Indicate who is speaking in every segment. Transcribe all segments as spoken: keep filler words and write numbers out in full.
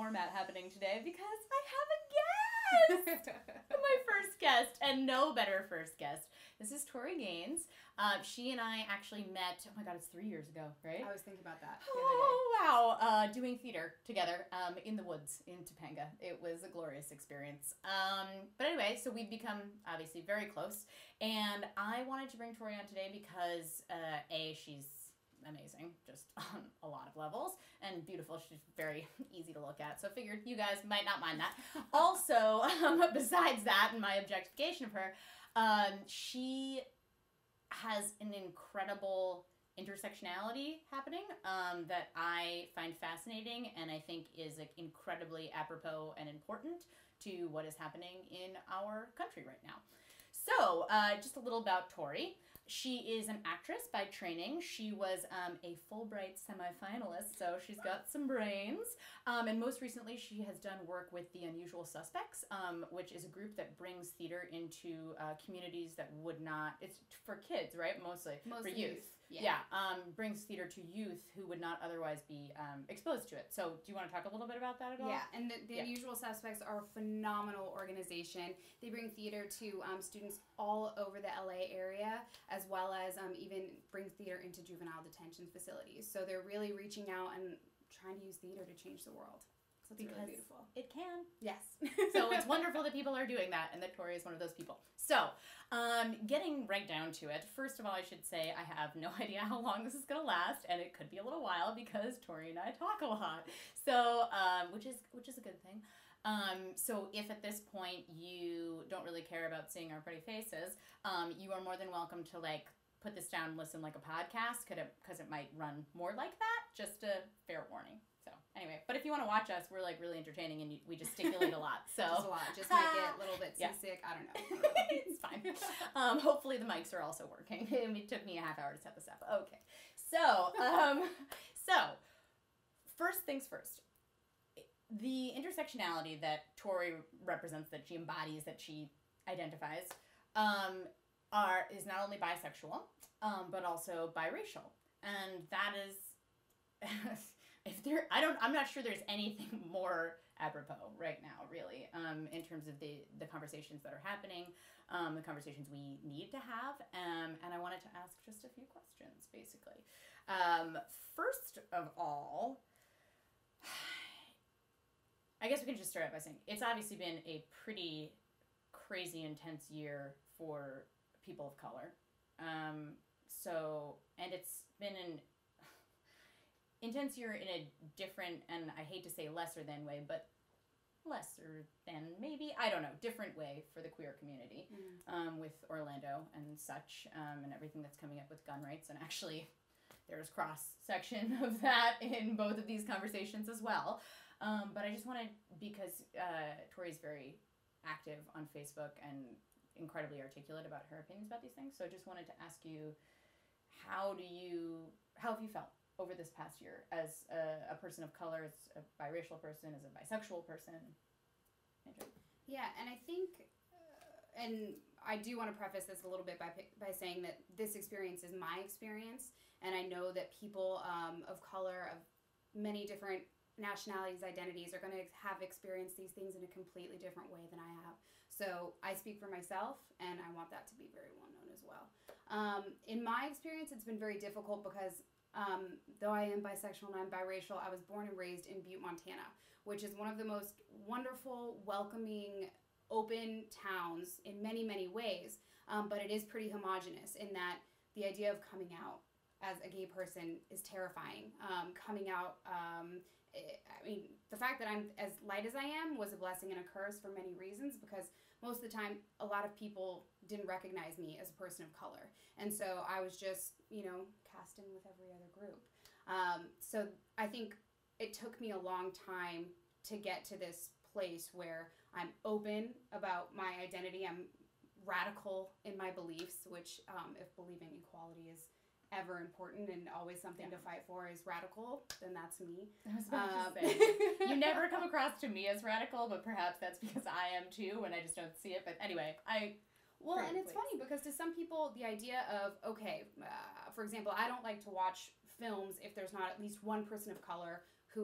Speaker 1: format happening today because I have a guest! My first guest, and no better first guest. This is Tori Gaines. Uh, she and I actually met, oh my god, it's three years ago, right?
Speaker 2: I was thinking about that the
Speaker 1: Oh, wow. Uh, doing theater together um, in the woods in Topanga. It was a glorious experience. Um, but anyway, so we've become obviously very close. And I wanted to bring Tori on today because, uh, A, she's amazing, just on a lot of levels, and beautiful. She's very easy to look at, so I figured you guys might not mind that. Also, um, besides that and my objectification of her, um, she has an incredible intersectionality happening um, that I find fascinating and I think is like, incredibly apropos and important to what is happening in our country right now. So, uh, just a little about Tori. She is an actress by training. She was um, a Fulbright semifinalist, so she's got some brains. Um, and most recently, she has done work with The Unusual Suspects, um, which is a group that brings theater into uh, communities that would not, it's for kids, right? Mostly,
Speaker 2: Mostly
Speaker 1: for youth.
Speaker 2: youth. Yeah,
Speaker 1: yeah um, brings theater to youth who would not otherwise be um, exposed to it. So do you want to talk a little bit about that at all?
Speaker 2: Yeah, and the, the
Speaker 1: yeah.
Speaker 2: Unusual Suspects are a phenomenal organization. They bring theater to um, students all over the L A area, as well as um, even bring theater into juvenile detention facilities. So they're really reaching out and trying to use theater to change the world. So it's
Speaker 1: because
Speaker 2: really beautiful.
Speaker 1: It can.
Speaker 2: Yes.
Speaker 1: So it's wonderful that people are doing that and that Tori is one of those people. So, um, getting right down to it, first of all, I should say I have no idea how long this is going to last, and it could be a little while because Tori and I talk a lot. So, um, which is which is a good thing. Um, so if at this point you don't really care about seeing our pretty faces, um, you are more than welcome to like put this down and listen like a podcast because it, because it might run more like that. Just a fair warning. So anyway, but if you want to watch us, we're like really entertaining and you, we gesticulate a lot. So
Speaker 2: just a lot. Just make it a little bit seasick. Yeah. I don't know.
Speaker 1: It's fine. Um, hopefully the mics are also working. It took me a half hour to set this up. Okay. So, um, so first things first. The intersectionality that Tori represents, that she embodies, that she identifies, um, are is not only bisexual, um, but also biracial, and that is, if there, I don't, I'm not sure there's anything more apropos right now, really, um, in terms of the the conversations that are happening, um, the conversations we need to have, um, and I wanted to ask just a few questions, basically. Um, first of all. I guess we can just start out by saying it's obviously been a pretty crazy intense year for people of color. Um, so, and it's been an intense year in a different, and I hate to say lesser than way, but lesser than maybe, I don't know, different way for the queer community, mm. um, with Orlando and such, um, and everything that's coming up with gun rights. And actually, there's cross-section of that in both of these conversations as well. Um, but I just wanted, because uh, Tori's very active on Facebook and incredibly articulate about her opinions about these things, so I just wanted to ask you, how do you, how have you felt over this past year as a, a person of color, as a biracial person, as a bisexual person?
Speaker 2: Yeah, and I think, uh, and I do want to preface this a little bit by by saying that this experience is my experience, and I know that people um, of color, of many different nationalities, identities, are going to have experienced these things in a completely different way than I have. So I speak for myself, and I want that to be very well known as well. Um, in my experience, it's been very difficult because um, though I am bisexual and I'm biracial, I was born and raised in Butte, Montana, which is one of the most wonderful, welcoming, open towns in many, many ways. Um, but it is pretty homogenous in that the idea of coming out as a gay person is terrifying. Um, coming out... Um, I mean, the fact that I'm as light as I am was a blessing and a curse for many reasons, because most of the time, a lot of people didn't recognize me as a person of color. And so I was just, you know, cast in with every other group. Um, so I think it took me a long time to get to this place where I'm open about my identity. I'm radical in my beliefs, which um, if believing equality is ever important and always something yeah. to fight for is radical, then that's me.
Speaker 1: I was about
Speaker 2: um,
Speaker 1: to say, you never come across to me as radical, but perhaps that's because I am too, and I just don't see it. But anyway, I...
Speaker 2: Well, and it's funny because to some people, the idea of, okay, uh, for example, I don't like to watch films if there's not at least one person of color who is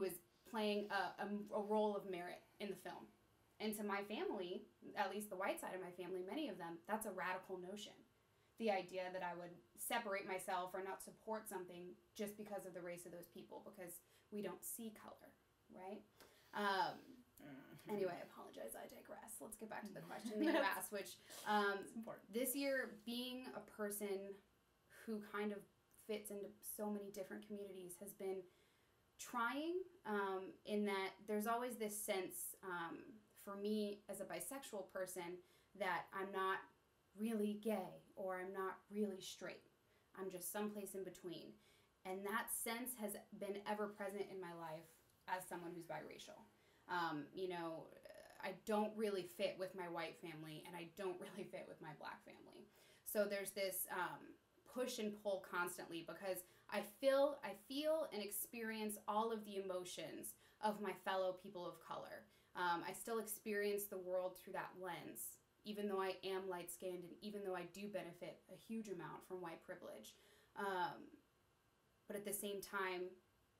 Speaker 2: playing a, a, a role of merit in the film. And to my family, at least the white side of my family, many of them, that's a radical notion. The idea that I would separate myself or not support something just because of the race of those people, because we don't see color, right? Um, mm-hmm. Anyway, I apologize, I digress. Let's get back to the question that you asked, which um, this year, being a person who kind of fits into so many different communities has been trying, um, in that there's always this sense, um, for me as a bisexual person, that I'm not really gay or I'm not really straight. I'm just someplace in between. And that sense has been ever present in my life as someone who's biracial. Um, you know, I don't really fit with my white family and I don't really fit with my black family. So there's this um, push and pull constantly, because I feel, I feel and experience all of the emotions of my fellow people of color. Um, I still experience the world through that lens, even though I am light-skinned and even though I do benefit a huge amount from white privilege. Um, but at the same time,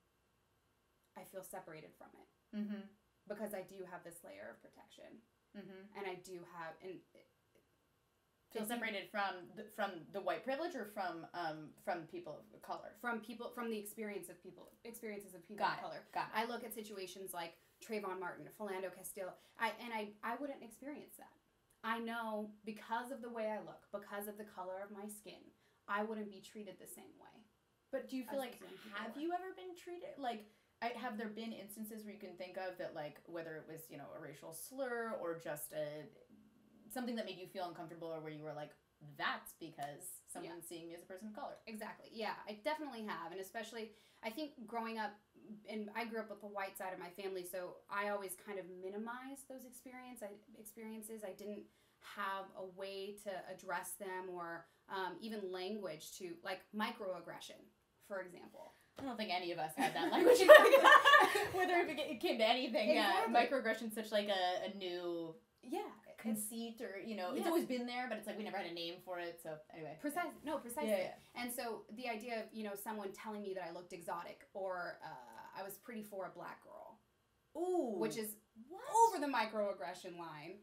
Speaker 2: I feel separated from it. Mm-hmm. Because I do have this layer of protection. Mm-hmm. And I do have... and
Speaker 1: Feel separated from the, from the white privilege or from um, from people of color?
Speaker 2: From people, from the experience of people, experiences of people
Speaker 1: Got
Speaker 2: of
Speaker 1: it.
Speaker 2: color.
Speaker 1: Got it.
Speaker 2: I look at situations like Trayvon Martin, Philando Castile, I, and I, I wouldn't experience that. I know because of the way I look, because of the color of my skin, I wouldn't be treated the same way.
Speaker 1: But do you feel like, have you ever been treated, like, I, have there been instances where you can think of that, like, whether it was, you know, a racial slur or just a... something that made you feel uncomfortable, or where you were like, that's because someone's yeah. seeing me as a person of color?
Speaker 2: Exactly. Yeah, I definitely have. And especially, I think growing up, and I grew up with the white side of my family, so I always kind of minimized those experience, I, experiences. I didn't have a way to address them, or um, even language to, like, microaggression, for example.
Speaker 1: I don't think any of us had that language. Whether it came to anything. Exactly. Yeah, microaggression's such like a, a new...
Speaker 2: Yeah.
Speaker 1: conceit, or, you know,
Speaker 2: yes.
Speaker 1: it's always been there, but it's like we never had a name for it, so anyway.
Speaker 2: Precise,
Speaker 1: yeah.
Speaker 2: no, precisely.
Speaker 1: Yeah, yeah.
Speaker 2: And so the idea of, you know, someone telling me that I looked exotic, or uh, I was pretty for a black girl.
Speaker 1: Ooh.
Speaker 2: Which is
Speaker 1: what?
Speaker 2: over the microaggression line.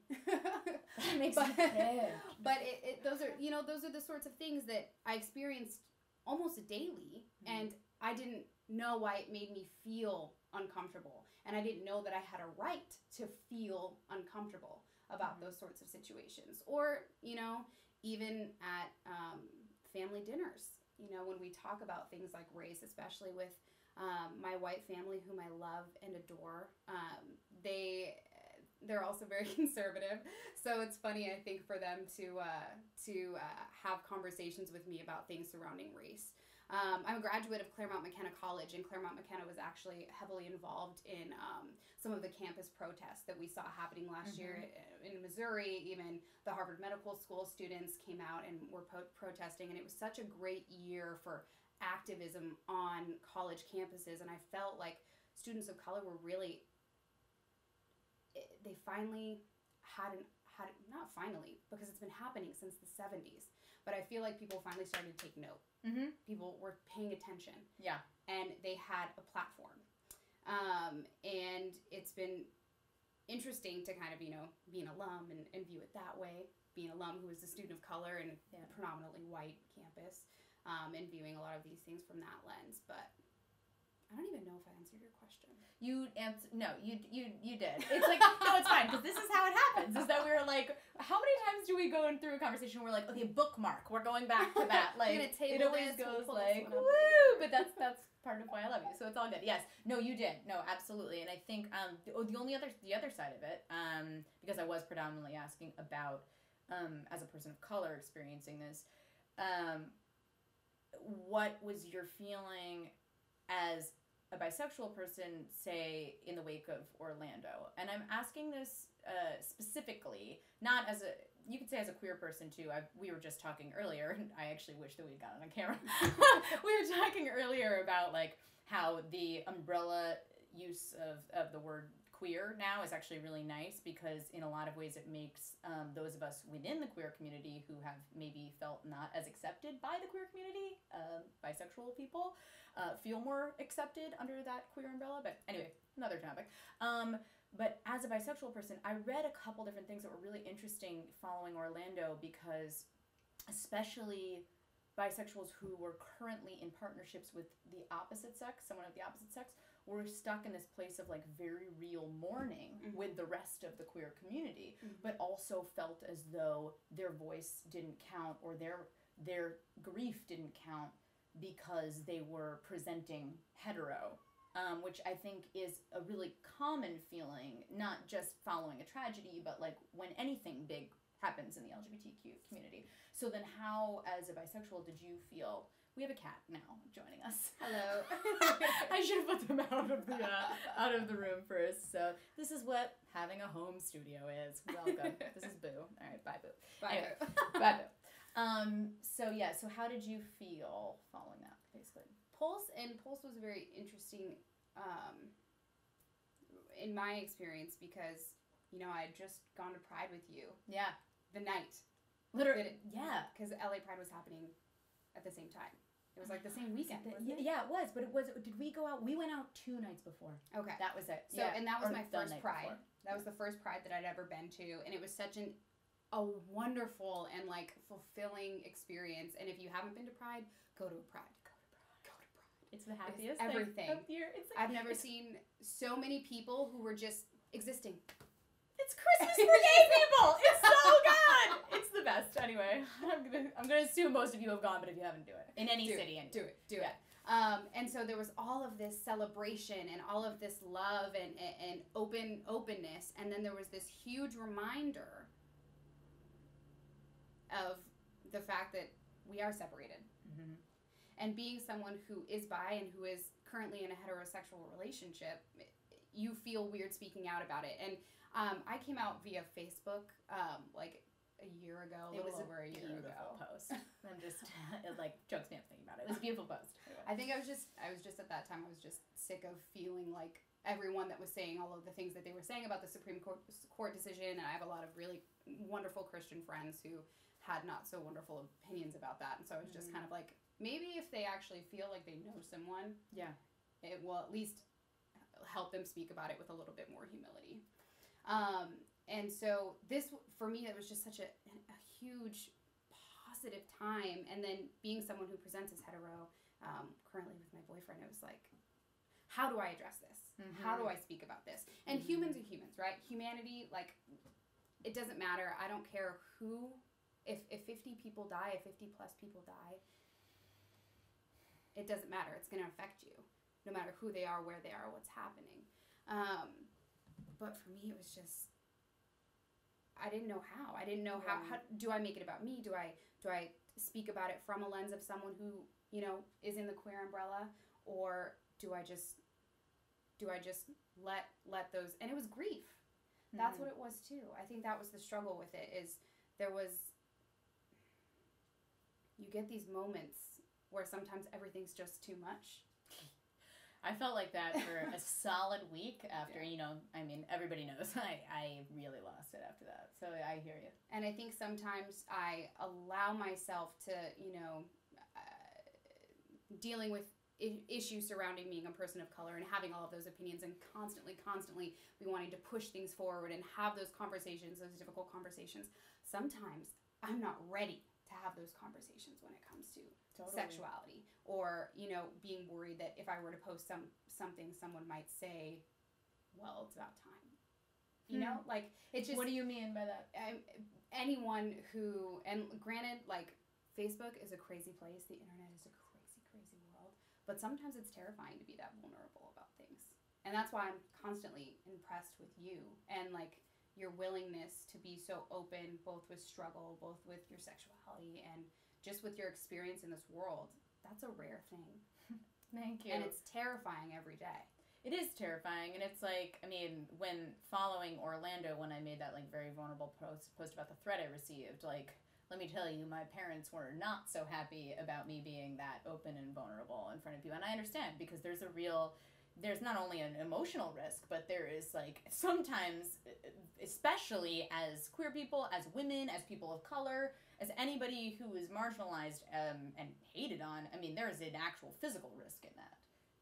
Speaker 1: That makes
Speaker 2: but,
Speaker 1: sense.
Speaker 2: But it, it, those are, you know, those are the sorts of things that I experienced almost daily, mm-hmm. and I didn't know why it made me feel uncomfortable. And I didn't know that I had a right to feel uncomfortable about those sorts of situations. Or, you know, even at um, family dinners, you know, when we talk about things like race, especially with um, my white family, whom I love and adore, um, they, they're also very conservative. So it's funny, I think, for them to, uh, to uh, have conversations with me about things surrounding race. Um, I'm a graduate of Claremont McKenna College, and Claremont McKenna was actually heavily involved in um, some of the campus protests that we saw happening last mm-hmm. year in Missouri. Even the Harvard Medical School students came out and were po- protesting, and it was such a great year for activism on college campuses, and I felt like students of color were really, they finally had an, had not finally, because it's been happening since the seventies, but I feel like people finally started to take note. Mm-hmm. People were paying attention. Yeah. And they had a platform. Um, and it's been interesting to kind of, you know, be an alum and, and view it that way. Being an alum who is a student of color in yeah. a predominantly white campus, um, and viewing a lot of these things from that lens. But I don't even know if I answered your question.
Speaker 1: You answer no, you you you did. It's like no, it's fine, because this is how it happens. Is that we were like, how many times do we go in through a conversation where we're like, okay, bookmark, we're going back to that. Like it always this, goes we'll like woo, but that's that's part of why I love you. So it's all good. Yes, no, you did. No, absolutely. And I think um the, the only other the other side of it, um because I was predominantly asking about um as a person of color experiencing this, um what was your feeling as a bisexual person, say, in the wake of Orlando? And I'm asking this uh, specifically, not as a, you could say as a queer person too. I, we were just talking earlier, and I actually wish that we'd gotten on camera. We were talking earlier about like how the umbrella use of, of the word queer now is actually really nice, because in a lot of ways it makes um, those of us within the queer community who have maybe felt not as accepted by the queer community, uh, bisexual people, uh, feel more accepted under that queer umbrella. But anyway, another topic. Um, but as a bisexual person, I read a couple different things that were really interesting following Orlando, because especially bisexuals who were currently in partnerships with the opposite sex, someone of the opposite sex, were stuck in this place of like very real mourning mm-hmm. with the rest of the queer community, mm-hmm. but also felt as though their voice didn't count, or their their grief didn't count because they were presenting hetero, um, which I think is a really common feeling, not just following a tragedy, but like when anything big happens in the L G B T Q community. So then how, as a bisexual, did you feel? We have a cat now joining us.
Speaker 2: Hello.
Speaker 1: I should have put them out of the uh, out of the room first. So this is what having a home studio is. Welcome. This is Boo. All right, bye Boo.
Speaker 2: Bye
Speaker 1: anyway,
Speaker 2: Boo.
Speaker 1: Bye Boo. Um. So yeah. So how did you feel following that? Basically,
Speaker 2: Pulse and Pulse was very interesting, um, in my experience, because you know I had just gone to Pride with you.
Speaker 1: Yeah.
Speaker 2: The night.
Speaker 1: Literally. Yeah.
Speaker 2: Because L A Pride was happening at the same time. It was like the same weekend,
Speaker 1: it
Speaker 2: wasn't it?
Speaker 1: Yeah, it was. But it was. Did we go out? We went out two nights before.
Speaker 2: Okay.
Speaker 1: That was it.
Speaker 2: So
Speaker 1: yeah.
Speaker 2: and that was
Speaker 1: Or
Speaker 2: my first Pride.
Speaker 1: Before.
Speaker 2: That was the first Pride that I'd ever been to, and it was such an a wonderful and like fulfilling experience. And if you haven't been to Pride, go to a Pride. Go to Pride. Go to Pride.
Speaker 1: It's the happiest
Speaker 2: it's everything.
Speaker 1: thing of the year. It's like,
Speaker 2: I've never seen so many people who were just existing.
Speaker 1: It's Christmas for gay people. It's so good. It's the best. Anyway, I'm gonna I'm gonna assume most of you have gone, but if you haven't, do it in any
Speaker 2: do
Speaker 1: city.
Speaker 2: It,
Speaker 1: anyway.
Speaker 2: do it. Do
Speaker 1: yeah.
Speaker 2: it. Um, and so there was all of this celebration and all of this love and, and, and open openness, and then there was this huge reminder of the fact that we are separated.
Speaker 1: Mm-hmm.
Speaker 2: And being someone who is bi and who is currently in a heterosexual relationship, you feel weird speaking out about it. And um, I came out via Facebook um, like a year ago, a
Speaker 1: it
Speaker 2: little
Speaker 1: was
Speaker 2: over a,
Speaker 1: a
Speaker 2: year
Speaker 1: beautiful
Speaker 2: ago.
Speaker 1: post. I'm just it like chokes me up thinking about it. It was a beautiful post. Anyway.
Speaker 2: I think I was just I was just at that time I was just sick of feeling like everyone that was saying all of the things that they were saying about the Supreme Court, Court decision, and I have a lot of really wonderful Christian friends who had not so wonderful opinions about that, and so I was just mm-hmm. kind of like, maybe if they actually feel like they know someone,
Speaker 1: yeah,
Speaker 2: it will at least help them speak about it with a little bit more humility. Um, and so this, for me, it was just such a, a huge positive time. And then being someone who presents as hetero, um, currently with my boyfriend, it was like, how do I address this? Mm-hmm. How do I speak about this? And mm-hmm. humans are humans, right? Humanity, like, it doesn't matter. I don't care who, if, if fifty people die, if fifty plus people die, it doesn't matter. It's going to affect you, no matter who they are, where they are, what's happening. Um, but for me, it was just, I didn't know how. I didn't know how, how. Do I make it about me? Do I do I speak about it from a lens of someone who, you know, is in the queer umbrella, or do I just do I just let let those? And it was grief. Mm-hmm. That's what it was too. I think that was the struggle with it. Is there was you get these moments where sometimes everything's just too much.
Speaker 1: I felt like that for a solid week after, yeah. you know, I mean, everybody knows I, I really lost it after that. So I hear you.
Speaker 2: And I think sometimes I allow myself to, you know, uh, dealing with I- issues surrounding being a person of color and having all of those opinions and constantly, constantly be wanting to push things forward and have those conversations, those difficult conversations. Sometimes I'm not ready to have those conversations when it comes to totally. Sexuality, or, you know, being worried that if I were to post some something, someone might say, well, it's about time. You hmm. know, like, it's just...
Speaker 1: What do you mean by that?
Speaker 2: I, anyone who, and granted, like, Facebook is a crazy place, the internet is a crazy, crazy world, but sometimes it's terrifying to be that vulnerable about things. And that's why I'm constantly impressed with you, and, like, your willingness to be so open, both with struggle, both with your sexuality, and just with your experience in this world. That's a rare thing.
Speaker 1: Thank you.
Speaker 2: And it's terrifying every day.
Speaker 1: It is terrifying, and it's like, I mean, when following Orlando, when I made that, like, very vulnerable post, post about the threat I received, like, let me tell you, my parents were not so happy about me being that open and vulnerable in front of people. And I understand, because there's a real... There's not only an emotional risk, but there is, like, sometimes, especially as queer people, as women, as people of color, as anybody who is marginalized um, and hated on, I mean, there is an actual physical risk in that,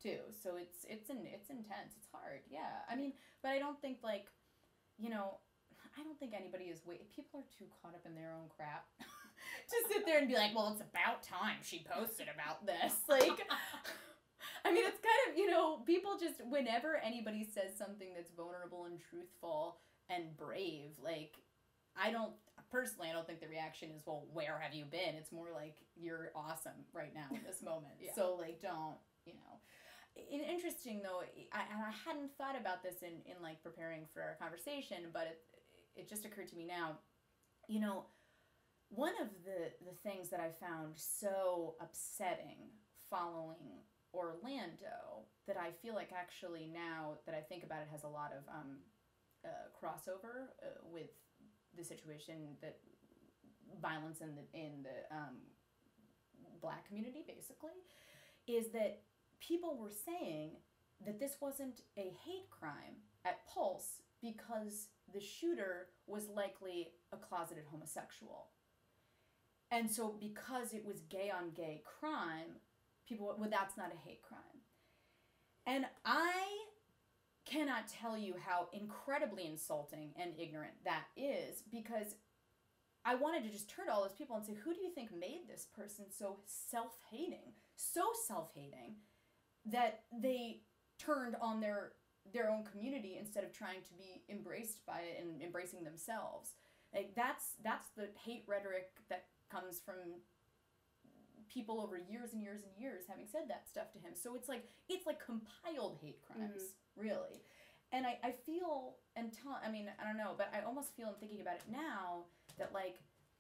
Speaker 1: too. So it's it's an it's intense. It's hard. Yeah. I mean, but I don't think like, you know, I don't think anybody is wait. People are too caught up in their own crap to sit there and be like, well, it's about time she posted about this. Like, I mean, it's kind of, you know, people just, whenever anybody says something that's vulnerable and truthful and brave, like, I don't, personally, I don't think the reaction is, well, where have you been? It's more like, you're awesome right now in this moment. Yeah. So, like, don't, you know. It, interesting, though, I, and I hadn't thought about this in, in, like, preparing for our conversation, but it, it just occurred to me now, you know, one of the, the things that I found so upsetting following Orlando that I feel like actually now that I think about it has a lot of um, uh, crossover uh, with the situation that violence in the in the um, Black community basically is that people were saying that this wasn't a hate crime at Pulse because the shooter was likely a closeted homosexual. And so because it was gay on gay crime, people were, well, that's not a hate crime. And I cannot tell you how incredibly insulting and ignorant that is, because I wanted to just turn to all those people and say, who do you think made this person so self-hating, so self-hating, that they turned on their their own community instead of trying to be embraced by it and embracing themselves? Like, that's that's the hate rhetoric that comes from people over years and years and years having said that stuff to him. So it's like it's like compiled hate crimes, mm-hmm. really. And I, I feel, and t- I mean, I don't know, but I almost feel, in thinking about it now, that, like,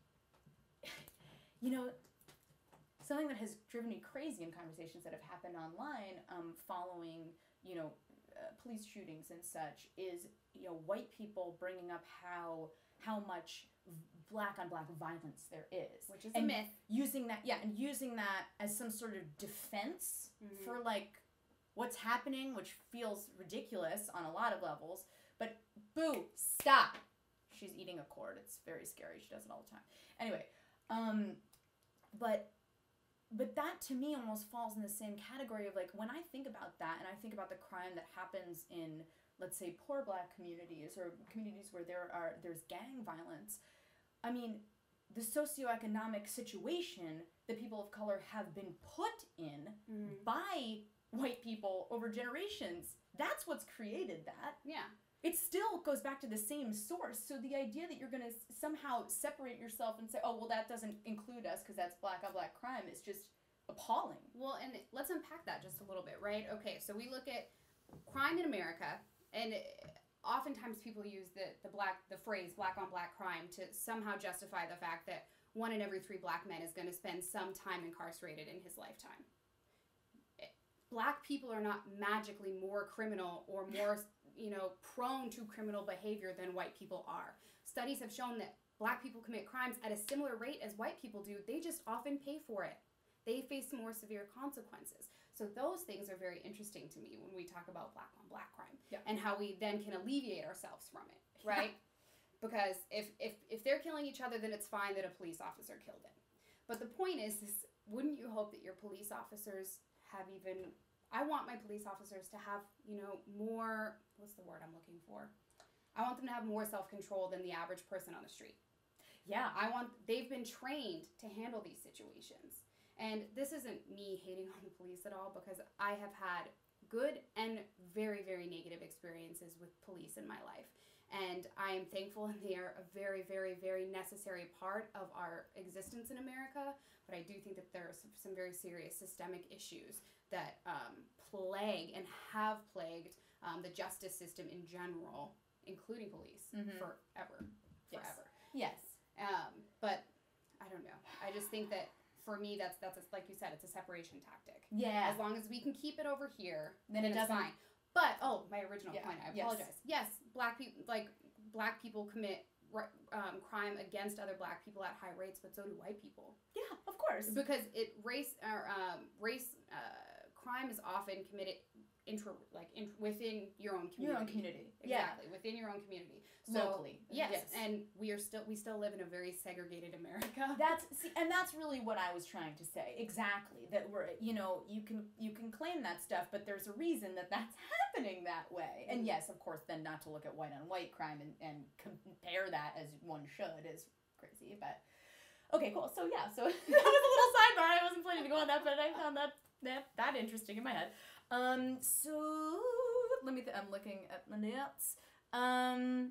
Speaker 1: you know, something that has driven me crazy in conversations that have happened online um, following, you know, uh, police shootings and such is, you know, white people bringing up how how much black on black violence there is,
Speaker 2: which is
Speaker 1: and
Speaker 2: a myth.
Speaker 1: Using that, yeah, and using that as some sort of defense mm-hmm. for, like, what's happening, which feels ridiculous on a lot of levels. But boo, stop. She's eating a cord. It's very scary. She does it all the time. Anyway, um, but but that to me almost falls in the same category of, like, when I think about that and I think about the crime that happens in, let's say, poor black communities or communities where there are there's gang violence, I mean, the socioeconomic situation that people of color have been put in mm. by white people over generations, that's what's created that.
Speaker 2: Yeah.
Speaker 1: It still goes back to the same source. So the idea that you're going to somehow separate yourself and say, oh, well, that doesn't include us because that's black on black crime is just appalling.
Speaker 2: Well, and let's unpack that just a little bit, right? Okay, so we look at crime in America, and oftentimes people use the, the black the phrase black on black crime to somehow justify the fact that one in every three black men is going to spend some time incarcerated in his lifetime. Black people are not magically more criminal or more, you know, prone to criminal behavior than white people are. Studies have shown that black people commit crimes at a similar rate as white people do. They just often pay for it. They face more severe consequences. So those things are very interesting to me when we talk about black on black crime, yeah. and how we then can alleviate ourselves from it, right? Yeah. Because if, if, if they're killing each other, then it's fine that a police officer killed it. But the point is, is, wouldn't you hope that your police officers have even, I want my police officers to have, you know, more, what's the word I'm looking for? I want them to have more self-control than the average person on the street. Yeah, I want, they've been trained to handle these situations. And this isn't me hating on the police at all, because I have had good and very, very negative experiences with police in my life. And I am thankful, and they are a very, very, very necessary part of our existence in America. But I do think that there are some, some very serious systemic issues that um, plague and have plagued um, the justice system in general, including police, mm-hmm. forever. Forever.
Speaker 1: Yes. yes.
Speaker 2: Um, but I don't know. I just think that for me, that's, that's a, like you said, it's a separation tactic.
Speaker 1: Yeah.
Speaker 2: As long as we can keep it over here,
Speaker 1: then, then it
Speaker 2: it's
Speaker 1: doesn't.
Speaker 2: fine. But, oh, my original
Speaker 1: yeah.
Speaker 2: point, I apologize. Yes. yes, black people, like, black people commit um, crime against other black people at high rates, but so do white people.
Speaker 1: Yeah, of course.
Speaker 2: Because it race, or um, race uh, crime is often committed intro like in, within your own community.
Speaker 1: Your own community.
Speaker 2: Exactly,
Speaker 1: Yeah.
Speaker 2: within your own community. So,
Speaker 1: locally.
Speaker 2: Yes,
Speaker 1: yes.
Speaker 2: and we are still we still live in a very segregated America.
Speaker 1: That's see, and that's really what I was trying to say. Exactly. That we're, you know, you can you can claim that stuff, but there's a reason that that's happening that way. And yes, of course, then not to look at white on white crime and, and compare that as one should is crazy, but okay, cool. So yeah, so that was a little sidebar. I wasn't planning to go on that, but I found that that that interesting in my head. Um, so let me. Th- I'm looking at my notes. Um.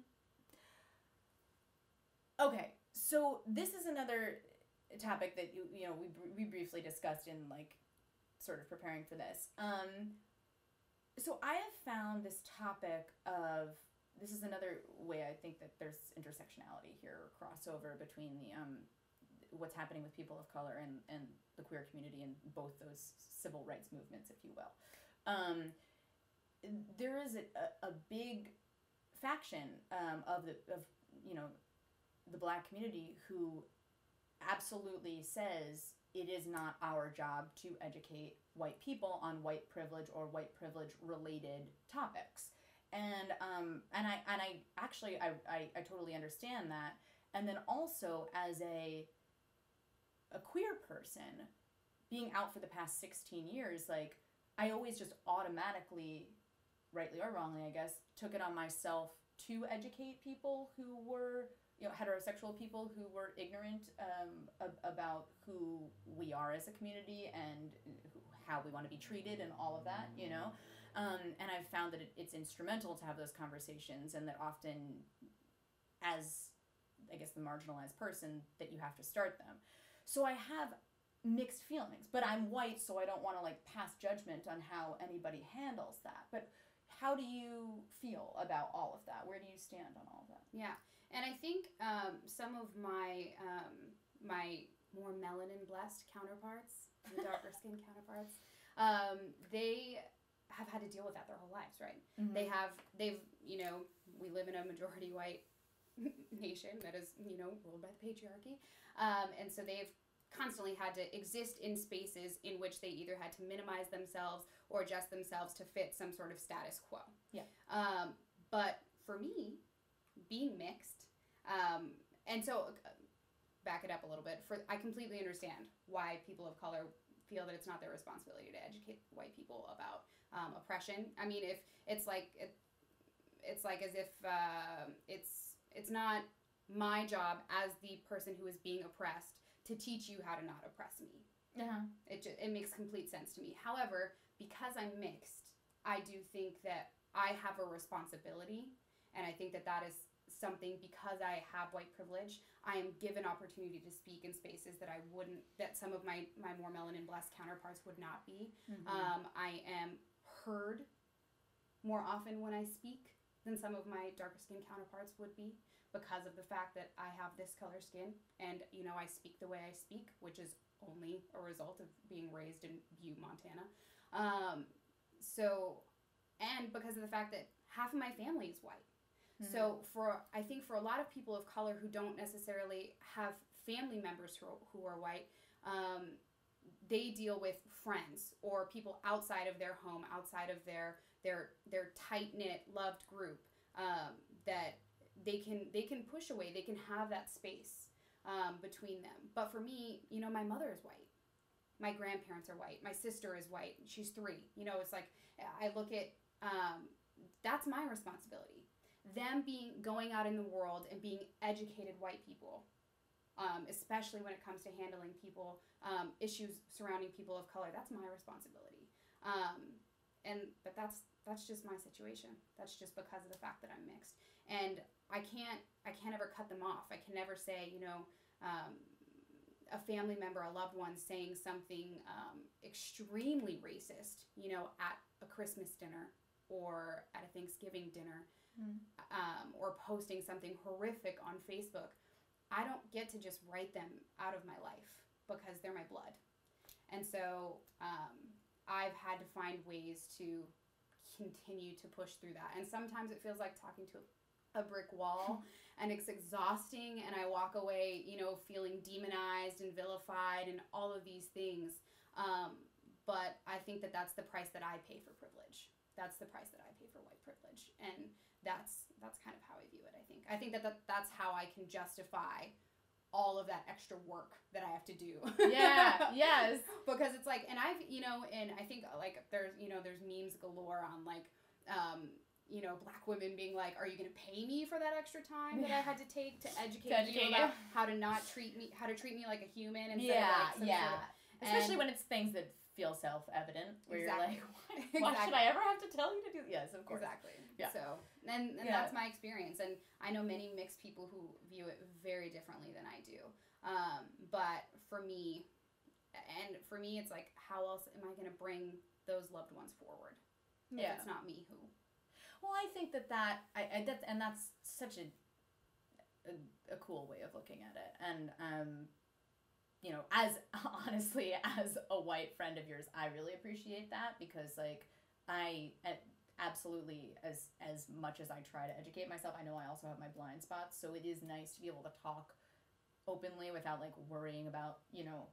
Speaker 1: Okay, so this is another topic that you you know we we briefly discussed in like sort of preparing for this. Um. So I have found this topic of this is another way I think that there's intersectionality here, or crossover between the um what's happening with people of color and, and the queer community and both those civil rights movements, if you will. Um, there is a, a, a big faction um, of the of you know the Black community who absolutely says it is not our job to educate white people on white privilege or white privilege related topics. And um and I and I actually I, I, I totally understand that. And then also as a a queer person, being out for the past sixteen years, like I always just automatically, rightly or wrongly, I guess, took it on myself to educate people who were, you know, heterosexual people who were ignorant um, ab- about who we are as a community and who, how we want to be treated and all of that, you know. Um, and I've found that it, it's instrumental to have those conversations, and that often, as I guess the marginalized person, that you have to start them. So I have mixed feelings, but I'm white, so I don't want to like pass judgment on how anybody handles that. But how do you feel about all of that? Where do you stand on all of that?
Speaker 2: Yeah, and I think um, some of my um, my more melanin blessed counterparts, the darker skinned counterparts, um, they have had to deal with that their whole lives, right? Mm-hmm. They have, they've, you know, we live in a majority white nation that is, you know, ruled by the patriarchy. Um, and so they've constantly had to exist in spaces in which they either had to minimize themselves or adjust themselves to fit some sort of status quo.
Speaker 1: Yeah.
Speaker 2: Um, but for me, being mixed, um, and so uh, back it up a little bit, for I completely understand why people of color feel that it's not their responsibility to educate white people about um, oppression. I mean, if it's like it, it's like as if uh, it's it's not my job as the person who is being oppressed to teach you how to not oppress me.
Speaker 1: Uh-huh.
Speaker 2: It just, it makes complete sense to me. However, because I'm mixed, I do think that I have a responsibility, and I think that that is something, because I have white privilege, I am given opportunity to speak in spaces that I wouldn't, that some of my, my more melanin blessed counterparts would not be. Mm-hmm. Um, I am heard more often when I speak than some of my darker skinned counterparts would be, because of the fact that I have this color skin and, you know, I speak the way I speak, which is only a result of being raised in Butte, Montana. Um, so, and because of the fact that half of my family is white. Mm-hmm. So for, I think for a lot of people of color who don't necessarily have family members who are, who are white, um, they deal with friends or people outside of their home, outside of their, their, their tight-knit, loved group, um, that they can they can push away, they can have that space um, between them. But for me, you know, my mother is white. My grandparents are white. My sister is white. She's three. You know, it's like, I look at, um, that's my responsibility. Them being, going out in the world and being educated white people, um, especially when it comes to handling people, um, issues surrounding people of color, that's my responsibility. Um, and, but that's, that's just my situation. That's just because of the fact that I'm mixed. And I can't, I can't ever cut them off. I can never say, you know, um, a family member, a loved one saying something um, extremely racist, you know, at a Christmas dinner or at a Thanksgiving dinner, mm. um, or posting something horrific on Facebook. I don't get to just write them out of my life because they're my blood. And so um, I've had to find ways to continue to push through that. And sometimes it feels like talking to a brick wall and it's exhausting, and I walk away, you know, feeling demonized and vilified and all of these things. Um, but I think that that's the price that I pay for privilege. that's the price that I pay for white privilege. And that's that's kind of how I view it, I think. I think that, that that's how I can justify all of that extra work that I have to do.
Speaker 1: Yeah, yes.
Speaker 2: Because it's like, and I've, you know, and I think like there's, you know, there's memes galore on like, um, you know, black women being like, are you going to pay me for that extra time that I had to take to educate, to educate you about how to not treat me, how to treat me like a human instead
Speaker 1: yeah,
Speaker 2: of like some
Speaker 1: yeah.
Speaker 2: sort of,
Speaker 1: especially
Speaker 2: and,
Speaker 1: when it's things that feel self-evident, where
Speaker 2: exactly.
Speaker 1: you're like, why, why exactly. should I ever have to tell you to do? Yes, of course.
Speaker 2: Exactly.
Speaker 1: Yeah.
Speaker 2: So, and, and yeah. that's my experience, and I know many mixed people who view it very differently than I do. Um, but for me, and for me, it's like, how else am I going to bring those loved ones forward?
Speaker 1: Yeah.
Speaker 2: If it's not me who.
Speaker 1: Well, I think that that, I, I that, and that's such a, a, a cool way of looking at it. And, um, you know, as, honestly, as a white friend of yours, I really appreciate that, because, like, I, absolutely, as, as much as I try to educate myself, I know I also have my blind spots, so it is nice to be able to talk openly without, like, worrying about, you know,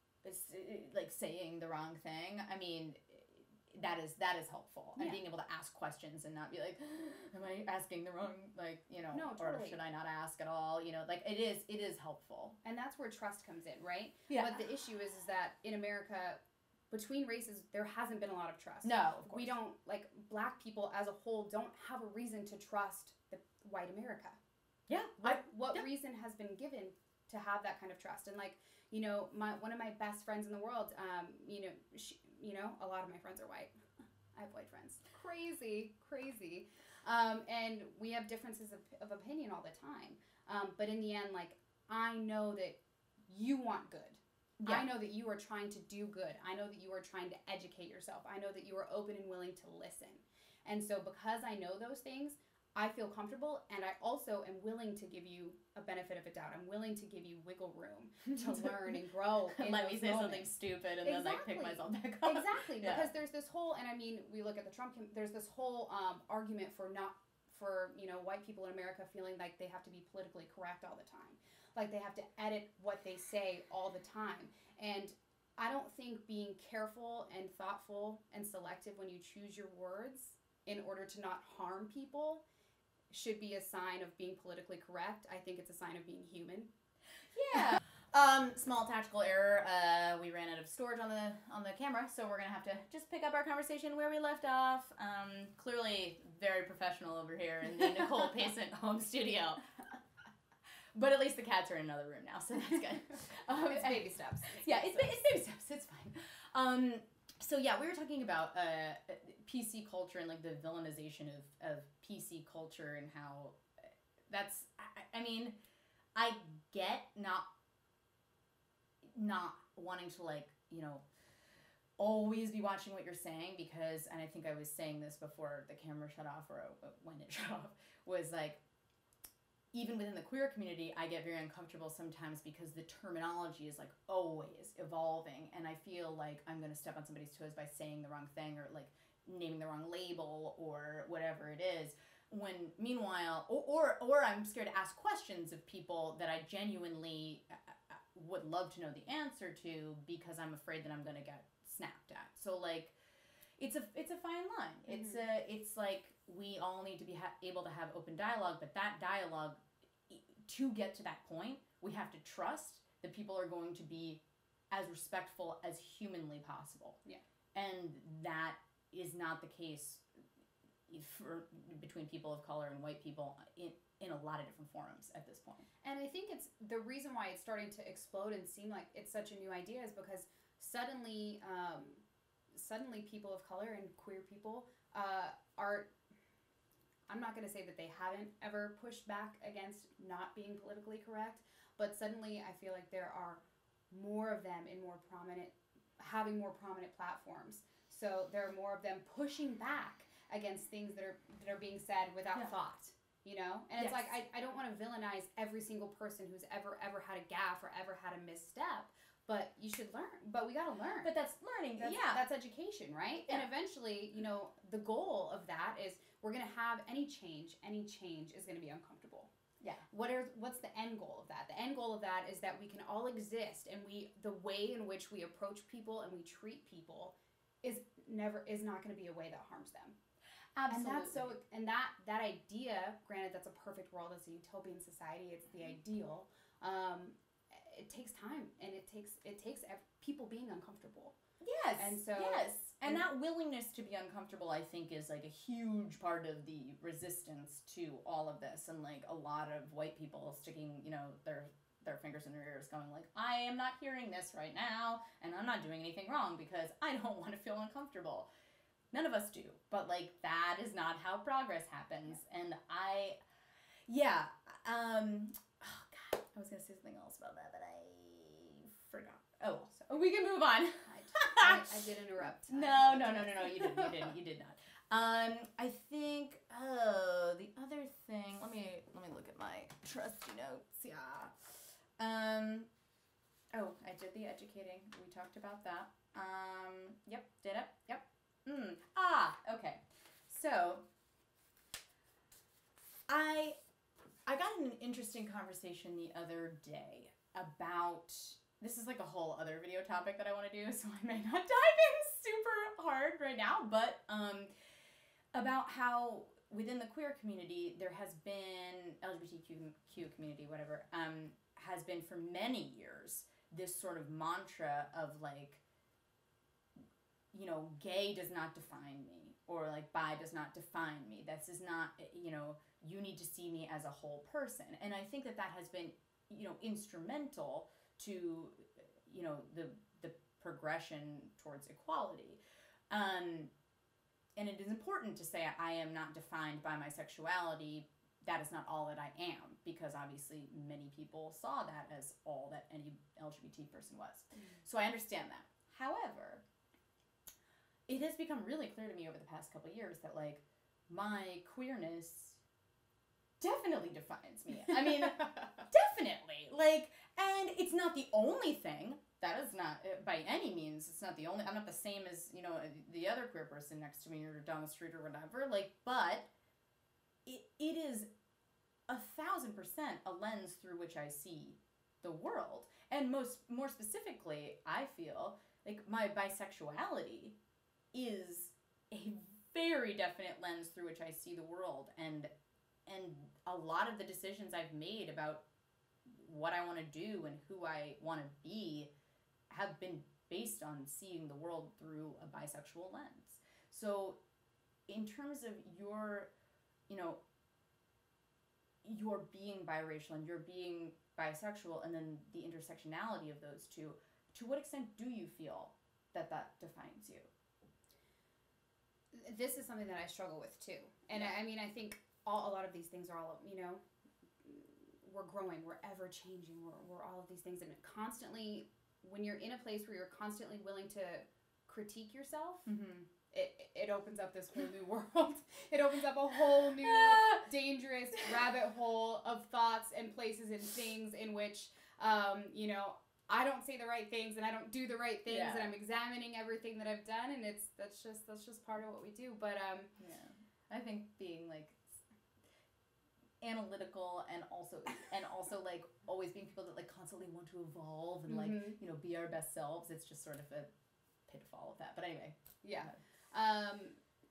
Speaker 1: like, saying the wrong thing. I mean, that is that is helpful. And yeah. being able to ask questions and not be like, am I asking the wrong, like, you know,
Speaker 2: no, totally.
Speaker 1: Or should I not ask at all? You know, like, it is it is helpful.
Speaker 2: And that's where trust comes in, right?
Speaker 1: Yeah.
Speaker 2: But the issue is, is that in America, between races, there hasn't been a lot of trust.
Speaker 1: No, of course.
Speaker 2: We don't, like, black people as a whole don't have a reason to trust the white America.
Speaker 1: Yeah.
Speaker 2: What,
Speaker 1: I,
Speaker 2: what
Speaker 1: yeah.
Speaker 2: reason has been given to have that kind of trust? And, like, you know, my one of my best friends in the world, um, you know, she, you know, a lot of my friends are white. I have white friends. Crazy, crazy. Um, and we have differences of, of opinion all the time. Um, but in the end, like, I know that you want good. Yeah. I know that you are trying to do good. I know that you are trying to educate yourself. I know that you are open and willing to listen. And so because I know those things, I feel comfortable, and I also am willing to give you a benefit of a doubt. I'm willing to give you wiggle room to learn and grow.
Speaker 1: Let me say
Speaker 2: moments.
Speaker 1: something stupid and
Speaker 2: exactly.
Speaker 1: then, like, pick myself back up.
Speaker 2: Exactly,
Speaker 1: yeah.
Speaker 2: because there's this whole, and I mean, we look at the Trump, there's this whole um, argument for not, for, you know, white people in America feeling like they have to be politically correct all the time. Like, they have to edit what they say all the time. And I don't think being careful and thoughtful and selective when you choose your words in order to not harm people should be a sign of being politically correct. I think it's a sign of being human.
Speaker 1: Yeah. um, small tactical error. Uh, we ran out of storage on the on the camera, so we're gonna have to just pick up our conversation where we left off. Um, clearly very professional over here in the Nicole Pacent home studio. But at least the cats are in another room now, so that's good.
Speaker 2: Um, it's baby steps. It's
Speaker 1: yeah,
Speaker 2: baby
Speaker 1: it's,
Speaker 2: steps.
Speaker 1: it's baby steps. It's fine. Um, so yeah, we were talking about uh, P C culture and, like, the villainization of, of P C culture and how that's, I, I mean, I get not, not wanting to, like, you know, always be watching what you're saying, because, and I think I was saying this before the camera shut off, or when it shut off, was like, even within the queer community, I get very uncomfortable sometimes because the terminology is, like, always evolving, and I feel like I'm going to step on somebody's toes by saying the wrong thing, or, like, naming the wrong label, or whatever it is, when meanwhile, or, or, or I'm scared to ask questions of people that I genuinely would love to know the answer to, because I'm afraid that I'm going to get snapped at. So, like, it's a it's a fine line. Mm-hmm. It's a it's like, we all need to be ha- able to have open dialogue, but that dialogue, to get to that point, we have to trust that people are going to be as respectful as humanly possible.
Speaker 2: Yeah.
Speaker 1: And that is not the case for between people of color and white people in in a lot of different forums at this point.
Speaker 2: And I think it's the reason why it's starting to explode and seem like it's such a new idea is because suddenly um, suddenly people of color and queer people uh, are, I'm not going to say that they haven't ever pushed back against not being politically correct, but suddenly I feel like there are more of them in more prominent, having more prominent platforms. So there are more of them pushing back against things that are that are being said without
Speaker 1: yeah.
Speaker 2: thought, you know? And it's
Speaker 1: yes.
Speaker 2: like, I, I don't want to villainize every single person who's ever, ever had a gaffe or ever had a misstep, but you should learn. But we got to learn.
Speaker 1: But that's learning.
Speaker 2: That's,
Speaker 1: yeah.
Speaker 2: That's education, right?
Speaker 1: Yeah.
Speaker 2: And eventually, you know, the goal of that is we're going to have any change, any change is going to be uncomfortable.
Speaker 1: Yeah.
Speaker 2: What are what's the end goal of that? The end goal of that is that we can all exist, and we the way in which we approach people and we treat people is never is not going to be a way that harms them.
Speaker 1: Absolutely.
Speaker 2: And that's so, and that, that idea, granted, that's a perfect world, it's a utopian society, it's the ideal. Um, it takes time, and it takes, it takes people being uncomfortable.
Speaker 1: Yes.
Speaker 2: And so,
Speaker 1: yes. And, and that willingness to be uncomfortable, I think, is like a huge part of the resistance to all of this. And like a lot of white people sticking, you know, their their fingers in their ears going like, I am not hearing this right now, and I'm not doing anything wrong because I don't want to feel uncomfortable. None of us do, but like that is not how progress happens. Yeah. And I, yeah, um, oh God, I was gonna say something else about that, but I forgot. Oh, so we can move on.
Speaker 2: I, I, I did interrupt.
Speaker 1: No, no, no, no, no, you didn't, you didn't, you did not. Um, I think, oh, the other thing, let me, let me look at my trusty notes, yeah. Um, oh, I did the educating, we talked about that. Um, yep, did it, yep. Mm. Ah, okay. So, I, I got in an interesting conversation the other day about, this is like a whole other video topic that I want to do, so I may not dive in super hard right now, but, um, about how within the queer community, there has been, L G B T Q community, whatever, um, has been for many years, this sort of mantra of like, you know, gay does not define me, or like bi does not define me. This is not, you know, you need to see me as a whole person. And I think that that has been, you know, instrumental to, you know, the the progression towards equality. Um, and it is important to say I am not defined by my sexuality. That is not all that I am, because obviously many people saw that as all that any L G B T person was. Mm. So I understand that. However, it has become really clear to me over the past couple of years that, like, my queerness definitely defines me. I mean, definitely. Like, and it's not the only thing. That is not, by any means, it's not the only, I'm not the same as, you know, the other queer person next to me or down the street or whatever. Like, but it it is a thousand percent a lens through which I see the world. And most, more specifically, I feel like my bisexuality is a very definite lens through which I see the world, and and a lot of the decisions I've made about what I want to do and who I want to be have been based on seeing the world through a bisexual lens. So in terms of your, you know, your being biracial and your being bisexual, and then the intersectionality of those two, to what extent do you feel that that defines you?
Speaker 2: This is something that I struggle with too. And yeah. I, I mean, I think all, a lot of these things are all, you know, we're growing, we're ever changing, we're, we're all of these things. And constantly, when you're in a place where you're constantly willing to critique yourself, mm-hmm. it, it opens up this whole new world. It opens up a whole new dangerous rabbit hole of thoughts and places and things in which, um, you know, I don't say the right things and I don't do the right things, yeah. and I'm examining everything that I've done, and it's that's just that's just part of what we do. But um,
Speaker 1: yeah, I think being like analytical and also and also like always being people that like constantly want to evolve and mm-hmm. like, you know, be our best selves. It's just sort of a pitfall of that. But anyway,
Speaker 2: yeah. Um,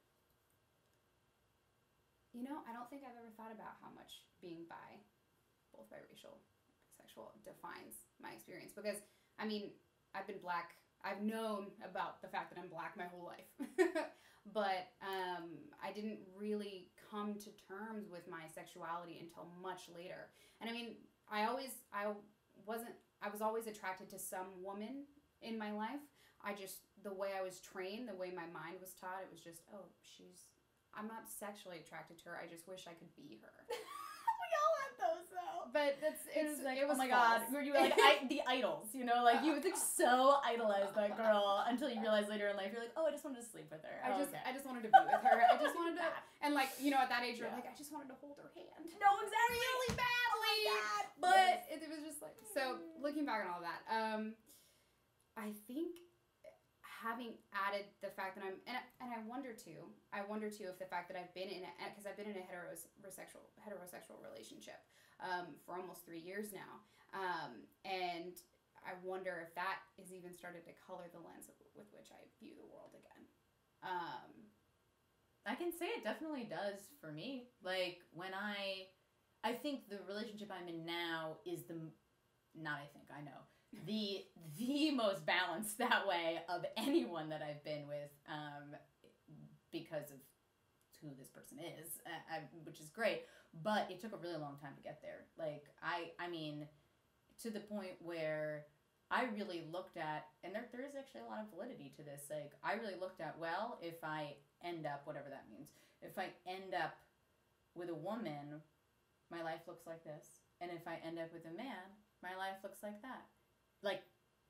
Speaker 2: you know, I don't think I've ever thought about how much being bi, both biracial, bisexual, defines my experience, because I mean, I've been black, I've known about the fact that I'm black my whole life, but um, I didn't really come to terms with my sexuality until much later. And I mean, I always, I wasn't, I was always attracted to some woman in my life. I just, the way I was trained, the way my mind was taught, it was just, oh, she's, I'm not sexually attracted to her, I just wish I could be her.
Speaker 1: Those though,
Speaker 2: but that's it's, it's like,
Speaker 1: it was,
Speaker 2: oh my
Speaker 1: false.
Speaker 2: God,
Speaker 1: were you like I, the idols, you know, like you would like so idolize that girl until you realize later in life you're like, oh, I just wanted to sleep with her.
Speaker 2: I
Speaker 1: oh,
Speaker 2: just
Speaker 1: okay.
Speaker 2: I just wanted to be with her. I just wanted to, and like, you know, at that age you're yeah. like, I just wanted to hold her hand.
Speaker 1: No, exactly.
Speaker 2: Really badly.
Speaker 1: Oh my God.
Speaker 2: But yes. it, it was just like, so looking back on all that, um, I think having added the fact that I'm, and I, and I wonder too, I wonder too if the fact that I've been in a, because I've been in a heterosexual heterosexual relationship um, for almost three years now, um, and I wonder if that has even started to color the lens with which I view the world again. Um,
Speaker 1: I can say it definitely does for me. Like, when I, I think the relationship I'm in now is the, not I think, I know, the the most balanced that way of anyone that I've been with, um, because of who this person is, uh, I, which is great. But it took a really long time to get there. Like, I, I mean, to the point where I really looked at, and there there is actually a lot of validity to this. Like, I really looked at, well, if I end up, whatever that means, if I end up with a woman, my life looks like this. And if I end up with a man, my life looks like that. Like,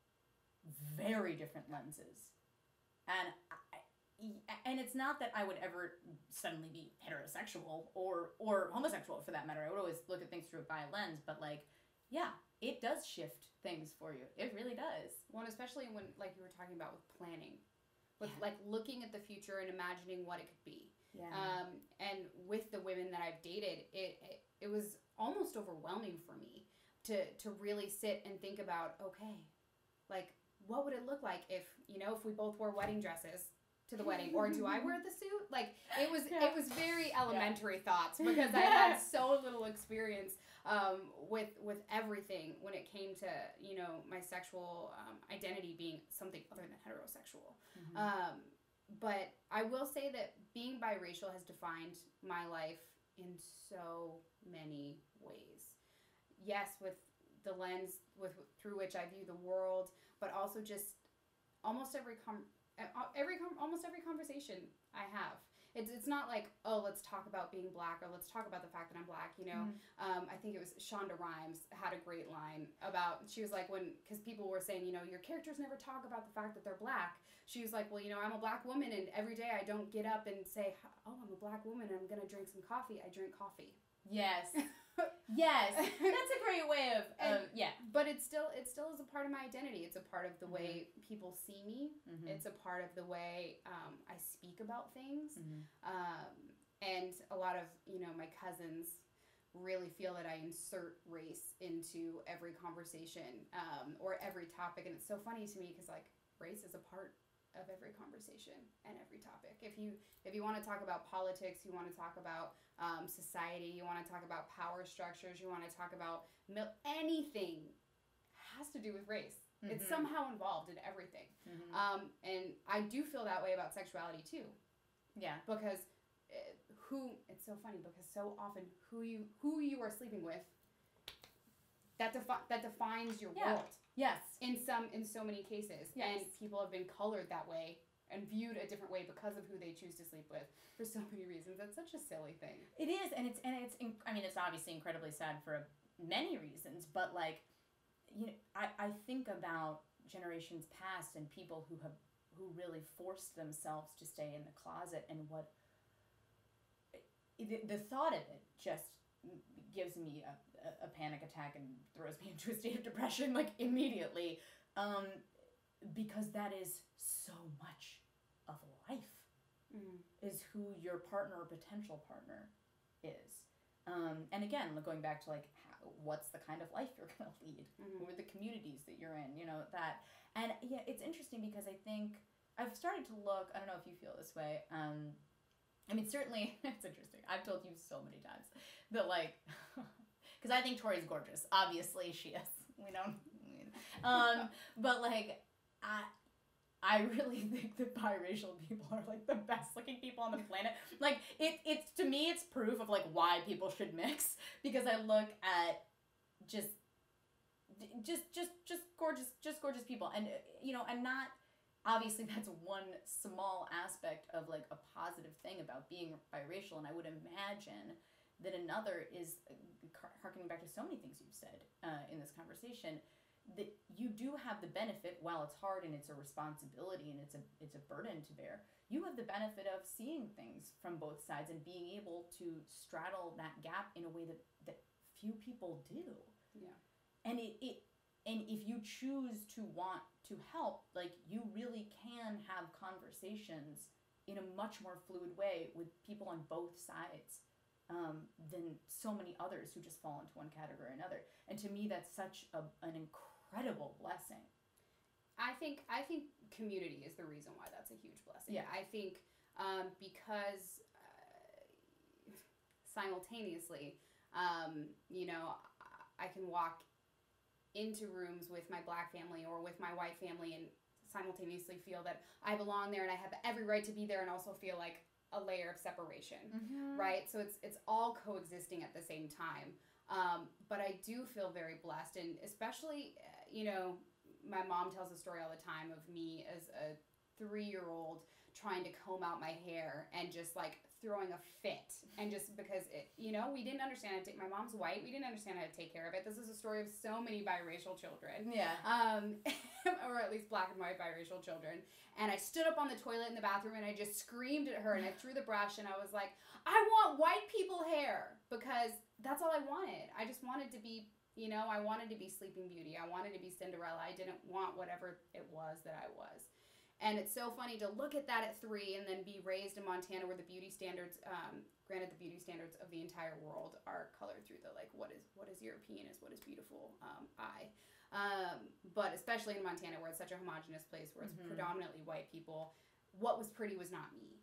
Speaker 1: very different lenses. And I, and it's not that I would ever suddenly be heterosexual or or homosexual for that matter. I would always look at things through a bi lens, but like, yeah, it does shift things for you. It really does.
Speaker 2: Well, and especially when, like you were talking about with planning, with
Speaker 1: Yeah.
Speaker 2: like looking at the future and imagining what it could be.
Speaker 1: Yeah.
Speaker 2: Um, and with the women that I've dated, it, it it was almost overwhelming for me to to really sit and think about, okay, like, what would it look like if, you know, if we both wore wedding dresses to the wedding, or do I wear the suit? Like, it was
Speaker 1: Yeah.
Speaker 2: it was very elementary yeah. thoughts, because I had so little experience um, with with everything when it came to, you know, my sexual um, identity being something other than heterosexual.
Speaker 1: Mm-hmm.
Speaker 2: Um, but I will say that being biracial has defined my life in so many ways. Yes, with the lens with through which I view the world, but also just almost every com- every com- almost every conversation I have. It's it's not like, oh, let's talk about being black, or let's talk about the fact that I'm black, you know. Mm. Um, I think it was Shonda Rhimes had a great line about, she was like, when, because people were saying, you know, your characters never talk about the fact that they're black. She was like, well, you know, I'm a black woman, and every day I don't get up and say, oh, I'm a black woman, and I'm going to drink some coffee. I drink coffee.
Speaker 1: Yes. Yes. That's a great way of, of and, yeah.
Speaker 2: But it's still, it still is a part of my identity. It's a part of the way mm-hmm. people see me. Mm-hmm. It's a part of the way um, I speak about things. Mm-hmm. Um, and a lot of, you know, my cousins really feel that I insert race into every conversation um, or every topic. And it's so funny to me because, like, race is a part of every conversation and every topic. If you if you want to talk about politics, you want to talk about um, society, you want to talk about power structures, you want to talk about mil- anything has to do with race. Mm-hmm. It's somehow involved in everything. Mm-hmm. Um, and I do feel that way about sexuality too.
Speaker 1: Yeah.
Speaker 2: Because it, who it's so funny because so often who you who you are sleeping with that defi- that defines your
Speaker 1: yeah.
Speaker 2: world.
Speaker 1: Yes.
Speaker 2: In some, in so many cases.
Speaker 1: Yes.
Speaker 2: And people have been colored that way and viewed a different way because of who they choose to sleep with for so many reasons. That's such a silly thing.
Speaker 1: It is, and it's, and it's, inc- I mean, it's obviously incredibly sad for many reasons, but like, you know, I, I think about generations past and people who have, who really forced themselves to stay in the closet, and what, the, the thought of it just gives me a, a panic attack and throws me into a state of depression, like, immediately, um, because that is so much of life, mm. is who your partner or potential partner is. Um, and again, going back to, like, how, what's the kind of life you're going to lead, mm-hmm. who are the communities that you're in, you know, that, and yeah, it's interesting because I think, I've started to look, I don't know if you feel this way, um, I mean, certainly, it's interesting, I've told you so many times, that, like, because I think Tori's gorgeous. Obviously, she is. We don't. Um, but like, I, I really think that biracial people are like the best looking people on the planet. Like, it, it's to me, it's proof of like why people should mix. Because I look at just, just, just, just gorgeous, just gorgeous people, and you know, and not. Obviously, that's one small aspect of like a positive thing about being biracial, and I would imagine that another is, harkening back to so many things you've said uh, in this conversation, that you do have the benefit, while it's hard and it's a responsibility and it's a it's a burden to bear, you have the benefit of seeing things from both sides and being able to straddle that gap in a way that, that few people do.
Speaker 2: Yeah. And
Speaker 1: it, it and if you choose to want to help, like, you really can have conversations in a much more fluid way with people on both sides. Um, than so many others who just fall into one category or another. And to me, that's such a, an incredible blessing.
Speaker 2: I think I think community is the reason why that's a huge blessing.
Speaker 1: Yeah.
Speaker 2: I think um, because uh, simultaneously, um, you know, I can walk into rooms with my black family or with my white family and simultaneously feel that I belong there and I have every right to be there, and also feel like a layer of separation, mm-hmm. right? So it's it's all coexisting at the same time. Um, but I do feel very blessed, and especially, you know, my mom tells a story all the time of me as a three-year-old trying to comb out my hair and just like throwing a fit, and just because it, you know, we didn't understand how to take, my mom's white, we didn't understand how to take care of it. This is a story of so many biracial children, yeah, um, or at least black and white biracial children. And I stood up on the toilet in the bathroom and I just screamed at her, and I threw the brush, and I was like, I want white people hair, because that's all I wanted. I just wanted to be, you know, I wanted to be Sleeping Beauty. I wanted to be Cinderella. I didn't want whatever it was that I was. And it's so funny to look at that at three and then be raised in Montana, where the beauty standards, um, granted the beauty standards of the entire world are colored through the, like, what is what is European is what is beautiful um, eye. Um, but especially in Montana, where it's such a homogenous place, where it's mm-hmm. predominantly white people, what was pretty was not me.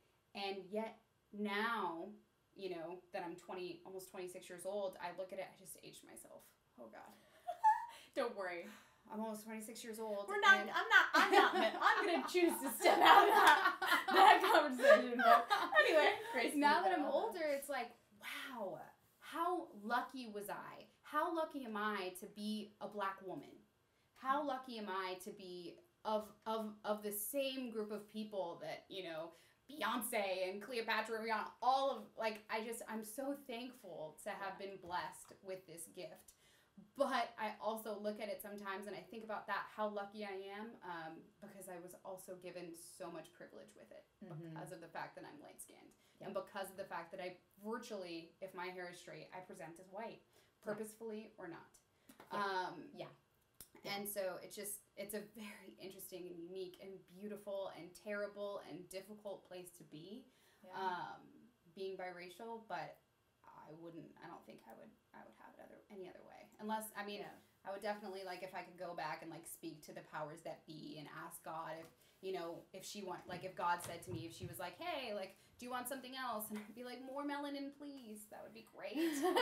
Speaker 2: And yet now, you know, that I'm twenty, almost twenty-six years old, I look at it, I just aged myself. Oh God.
Speaker 1: Don't worry.
Speaker 2: I'm almost twenty-six years old.
Speaker 1: We're not, I'm not, I'm not, I'm going to choose to step out of that, that conversation. But anyway, Grace.
Speaker 2: Now that I'm older, it's like, wow, how lucky was I? How lucky am I to be a black woman? How lucky am I to be of, of, of the same group of people that, you know, Beyonce and Cleopatra and Rihanna, all of, like, I just, I'm so thankful to have been blessed with this gift. But I also look at it sometimes and I think about that, how lucky I am, um, because I was also given so much privilege with it, mm-hmm. because of the fact that I'm light-skinned. Yep. And because of the fact that I virtually, if my hair is straight, I present as white, purposefully or not.
Speaker 1: Yeah.
Speaker 2: Um,
Speaker 1: yeah.
Speaker 2: And so it's just, it's a very interesting and unique and beautiful and terrible and difficult place to be, yeah. um, being biracial, but I wouldn't, I don't think I would, I would have it other, any other way. Unless, I mean, yeah. I would definitely, like, if I could go back and, like, speak to the powers that be and ask God if, you know, if she want, like, if God said to me, if she was like, hey, like, do you want something else? And I'd be like, more melanin, please. That would be great.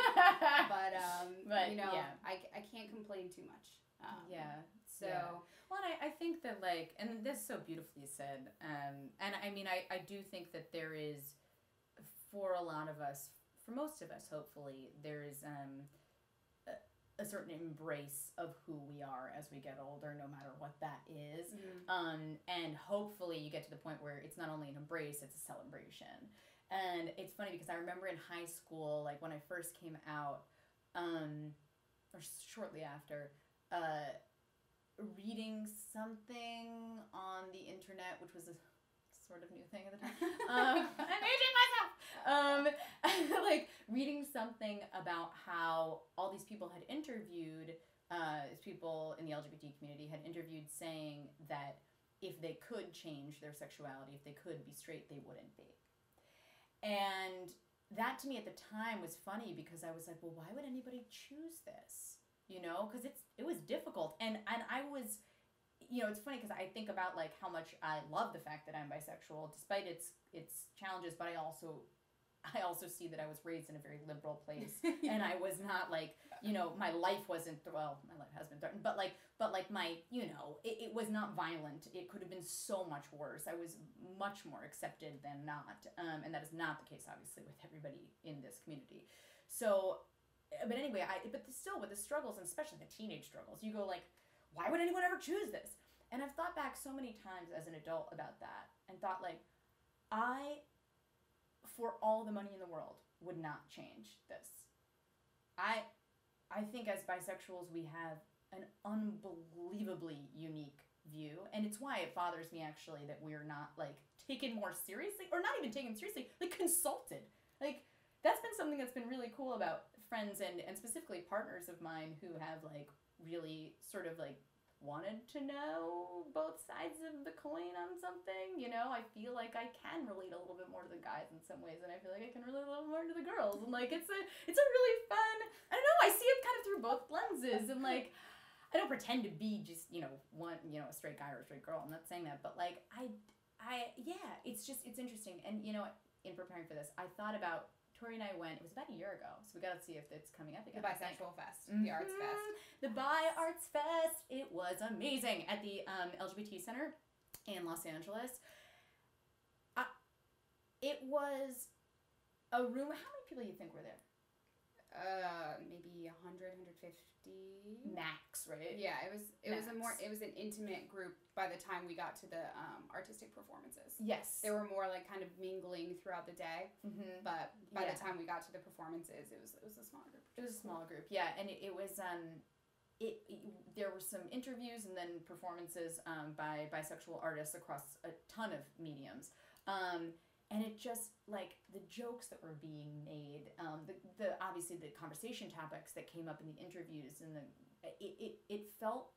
Speaker 2: but, um, but, you know, yeah. I, I can't complain too much. Um,
Speaker 1: yeah.
Speaker 2: So.
Speaker 1: Yeah. Well, and I, I think that, like, and this is so beautifully said, um, and I mean, I, I do think that there is, for a lot of us, for most of us, hopefully, there is um, a, a certain embrace of who we are as we get older, no matter what that is. Mm-hmm. Um, and hopefully you get to the point where it's not only an embrace, it's a celebration. And it's funny because I remember in high school, like when I first came out, um, or shortly after, uh, reading something on the internet, which was a sort of new thing at the time. Um, I'm aging myself! Um, like, reading something about how all these people had interviewed, uh, people in the L G B T community had interviewed saying that if they could change their sexuality, if they could be straight, they wouldn't be. And that to me at the time was funny because I was like, well, why would anybody choose this? You know, because it's it was difficult. And, and I was... You know, it's funny because I think about, like, how much I love the fact that I'm bisexual, despite its its challenges, but I also I also see that I was raised in a very liberal place, and I was not, like, you know, my life wasn't, well, my life has been threatened, but, like, but like my, you know, it, it was not violent. It could have been so much worse. I was much more accepted than not, um, and that is not the case, obviously, with everybody in this community. So, but anyway, I but still, with the struggles, and especially the teenage struggles, you go, like, why would anyone ever choose this? And I've thought back so many times as an adult about that and thought, like, I, for all the money in the world, would not change this. I I think as bisexuals we have an unbelievably unique view, and it's why it bothers me, actually, that we're not, like, taken more seriously, or not even taken seriously, like, consulted. Like, that's been something that's been really cool about friends and, and specifically partners of mine who have, like, really sort of, like, wanted to know both sides of the coin on something, you know. I feel like I can relate a little bit more to the guys in some ways, and I feel like I can relate a little more to the girls, and, like, it's a it's a really fun, I don't know, I see it kind of through both lenses, and, like, I don't pretend to be just, you know, one, you know, a straight guy or a straight girl, I'm not saying that, but, like, I I yeah, it's just it's interesting, and you know, in preparing for this, I thought about Tori and I went. It was about a year ago, so we got to see if it's coming up again.
Speaker 2: The Bisexual Fest,
Speaker 1: mm-hmm.
Speaker 2: the Arts Fest,
Speaker 1: the Bi Arts Fest. It was amazing at the um, L G B T Center in Los Angeles. I, it was a room. How many people do you think were there?
Speaker 2: Uh, maybe one hundred, one hundred fifty
Speaker 1: max, right?
Speaker 2: Yeah, it was it
Speaker 1: max.
Speaker 2: was a more it was an intimate group by the time we got to the um, artistic performances.
Speaker 1: Yes,
Speaker 2: they were more like kind of mingling throughout the day,
Speaker 1: mm-hmm.
Speaker 2: but by
Speaker 1: yeah.
Speaker 2: the time we got to the performances, it was it was a small group.
Speaker 1: It was a small group, yeah, and it, it was um, it, it there were some interviews and then performances um by bisexual artists across a ton of mediums. Um. And it just, like, the jokes that were being made, um, the, the obviously the conversation topics that came up in the interviews, and the it, it, it felt,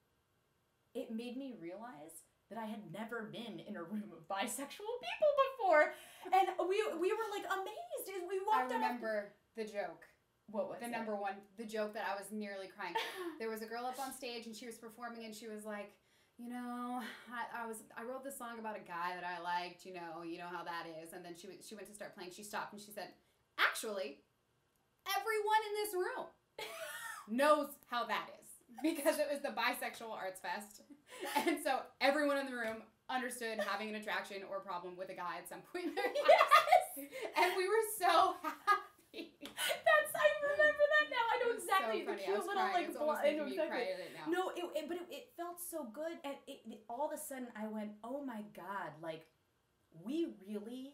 Speaker 1: it made me realize that I had never been in a room of bisexual people before. And we we were, like, amazed. We walked
Speaker 2: I remember the joke.
Speaker 1: What was
Speaker 2: The
Speaker 1: it?
Speaker 2: number one, the joke that I was nearly crying. There was a girl up on stage, and she was performing, and she was like, you know, I, I was I wrote this song about a guy that I liked, you know, you know how that is. And then she she went to start playing. She stopped and she said, actually, everyone in this room knows how that is because it was the Bisexual Arts Fest. And so everyone in the room understood having an attraction or problem with a guy at some point in their lives. Yes! And we were so happy.
Speaker 1: That's I remember that now. I know exactly
Speaker 2: so
Speaker 1: the cute little
Speaker 2: crying.
Speaker 1: like
Speaker 2: it's
Speaker 1: bl- I know
Speaker 2: me
Speaker 1: exactly.
Speaker 2: cry at it now.
Speaker 1: No, it, it but it, it felt so good, and it, it all of a sudden I went, oh my god, like we really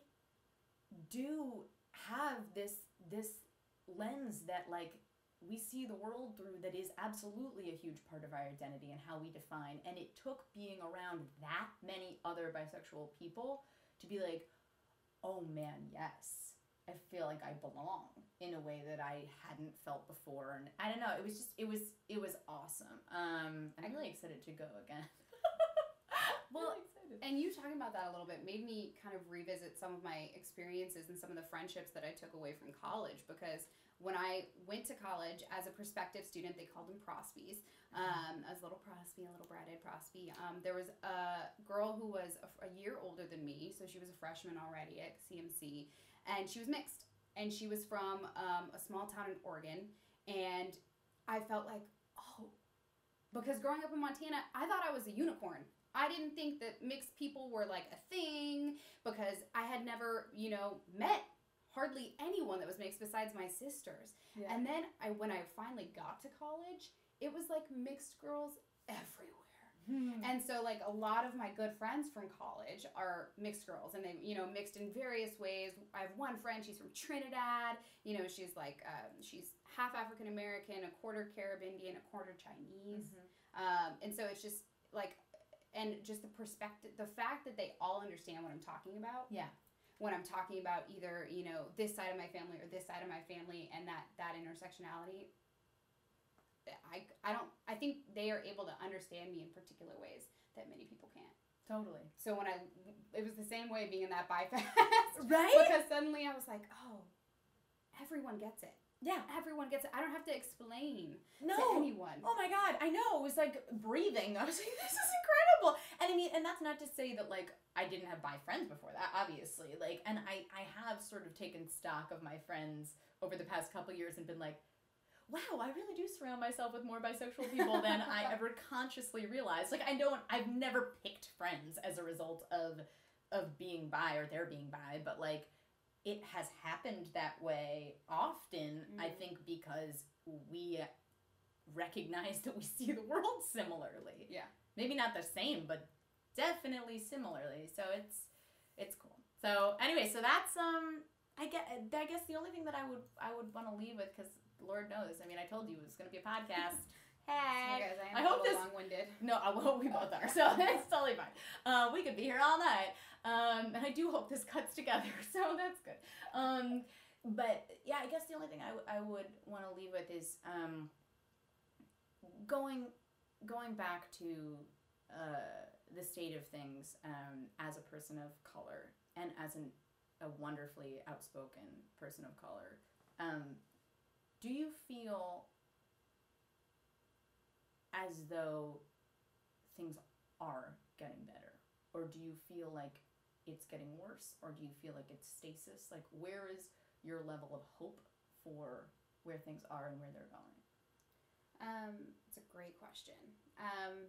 Speaker 1: do have this this lens that like we see the world through that is absolutely a huge part of our identity and how we define. And it took being around that many other bisexual people to be like, oh man, yes. I feel like I belong in a way that I hadn't felt before, and I don't know. It was just, it was, it was awesome. Um, I'm really excited to go again.
Speaker 2: Well, really and you talking about that a little bit made me kind of revisit some of my experiences and some of the friendships that I took away from college. Because when I went to college as a prospective student, they called them prospies. Um, as little prospy, a little brat-eyed prospy. Um, there was a girl who was a, a year older than me, so she was a freshman already at C M C. And she was mixed, and she was from um, a small town in Oregon, and I felt like, oh, because growing up in Montana, I thought I was a unicorn. I didn't think that mixed people were like a thing, because I had never, you know, met hardly anyone that was mixed besides my sisters. Yeah. And then I, when I finally got to college, it was like mixed girls everywhere. Hmm. And so, like, a lot of my good friends from college are mixed girls, and they, you know, mixed in various ways. I have one friend, she's from Trinidad, you know, she's like, um, she's half African-American, a quarter Carib Indian, a quarter Chinese. Mm-hmm. Um, and so it's just, like, and just the perspective, the fact that they all understand what I'm talking about.
Speaker 1: Yeah.
Speaker 2: When I'm talking about either, you know, this side of my family or this side of my family, and that, that intersectionality, I, I don't I think they are able to understand me in particular ways that many people can't.
Speaker 1: Totally.
Speaker 2: So when I it was the same way being in that Bi Fest.
Speaker 1: Right?
Speaker 2: Because suddenly I was like, oh, everyone gets it.
Speaker 1: Yeah.
Speaker 2: Everyone gets it. I don't have to explain
Speaker 1: no.
Speaker 2: to anyone.
Speaker 1: Oh my god, I know. It was like breathing. I was like, this is incredible. And I mean, and that's not to say that like I didn't have bi friends before that, obviously. Like, and I, I have sort of taken stock of my friends over the past couple years and been like, wow, I really do surround myself with more bisexual people than I ever consciously realized. Like, I don't, I've never picked friends as a result of of being bi or their being bi, but like, it has happened that way often, mm. I think, because we recognize that we see the world similarly.
Speaker 2: Yeah.
Speaker 1: Maybe not the same, but definitely similarly. So it's it's cool. So anyway, so that's um I get I guess the only thing that I would I would want to leave with, because Lord knows, I mean, I told you it was going to be a podcast. Hey,
Speaker 2: guys, I, am
Speaker 1: I
Speaker 2: a
Speaker 1: hope this
Speaker 2: long-winded.
Speaker 1: No, I well, we both are, so it's totally fine. Uh, we could be here all night, um, and I do hope this cuts together, so that's good. Um, but yeah, I guess the only thing I, w- I would want to leave with is um, going going back to uh, the state of things um, as a person of color and as an, a wonderfully outspoken person of color. Um, do you feel as though things are getting better or do you feel like it's getting worse, or do you feel like it's stasis? Like, where is your level of hope for where things are and where they're going?
Speaker 2: Um, it's a great question. Um,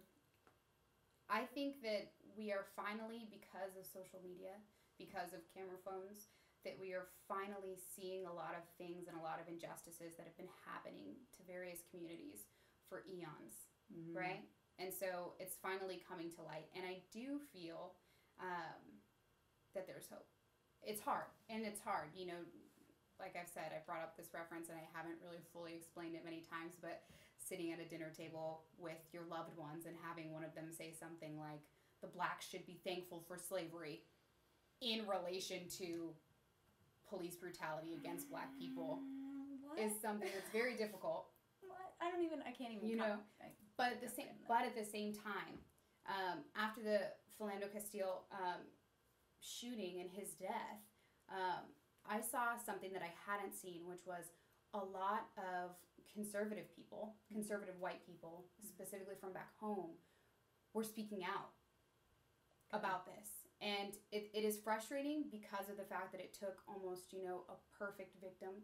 Speaker 2: I think that we are finally, because of social media, because of camera phones, that we are finally seeing a lot of things and a lot of injustices that have been happening to various communities for eons, mm-hmm. right? And so it's finally coming to light. And I do feel um, that there's hope. It's hard, and it's hard. You know, like I've said, I brought up this reference, and I haven't really fully explained it many times, but sitting at a dinner table with your loved ones and having one of them say something like, the blacks should be thankful for slavery in relation to police brutality against black people what? Is something that's very difficult.
Speaker 1: What? I don't even, I can't even,
Speaker 2: you know, I, but at the same, but at the same time, um, after the Philando Castile um, shooting and his death, um, I saw something that I hadn't seen, which was a lot of conservative people, conservative white people, specifically from back home, were speaking out okay. about this. And it, it is frustrating because of the fact that it took almost, you know, a perfect victim,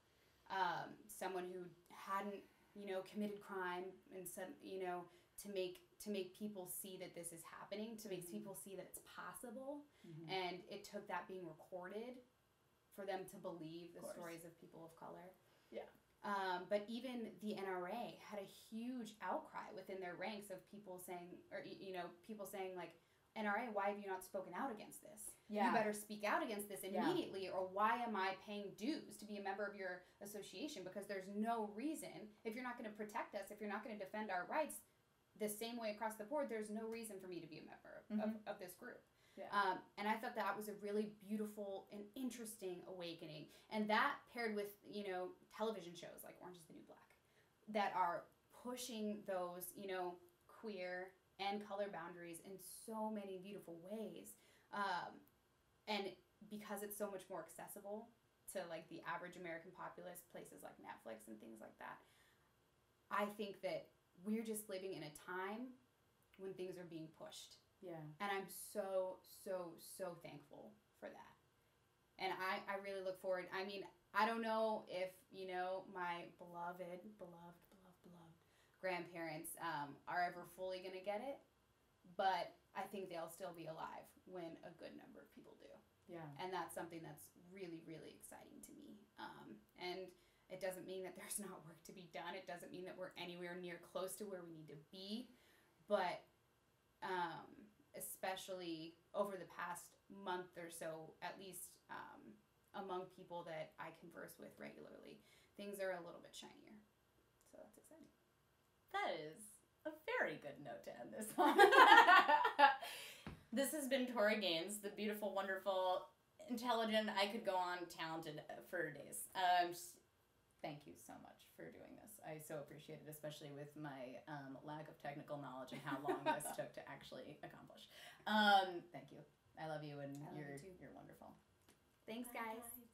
Speaker 2: um, someone who hadn't, you know, committed crime and some, you know, to make to make people see that this is happening, to make mm-hmm. people see that it's possible. Mm-hmm. And it took that being recorded for them to believe the of stories of people of color.
Speaker 1: Yeah.
Speaker 2: Um, but even the N R A had a huge outcry within their ranks of people saying, or, you know, people saying like, N R A, why have you not spoken out against this? Yeah. You better speak out against this immediately, yeah. or why am I paying dues to be a member of your association? Because there's no reason, if you're not going to protect us, if you're not going to defend our rights the same way across the board, there's no reason for me to be a member of, mm-hmm. of, of this group. Yeah. Um, and I thought that was a really beautiful and interesting awakening. And that paired with, you know, television shows like Orange is the New Black that are pushing those, you know, queer and color boundaries in so many beautiful ways. Um, and because it's so much more accessible to like the average American populace, places like Netflix and things like that, I think that we're just living in a time when things are being pushed.
Speaker 1: Yeah.
Speaker 2: And I'm so, so, so thankful for that. And I, I really look forward. I mean, I don't know if, you know, my beloved, beloved, beloved, beloved grandparents um, are ever fully going to get it. But I think they'll still be alive when a good number of people do.
Speaker 1: Yeah.
Speaker 2: And that's something that's really, really exciting to me. Um, and it doesn't mean that there's not work to be done. It doesn't mean that we're anywhere near close to where we need to be. But um, especially over the past month or so, at least um, among people that I converse with regularly, things are a little bit shinier. So that's exciting.
Speaker 1: That is a very good note to end this on. This has been Tori Gaines, the beautiful, wonderful, intelligent, I could go on, talented for days. Um, just, thank you so much for doing this. I so appreciate it, especially with my um, lack of technical knowledge and how long this took to actually accomplish. Um, thank you. I love you, and
Speaker 2: love
Speaker 1: you're
Speaker 2: you too.
Speaker 1: You're wonderful.
Speaker 2: Thanks, guys.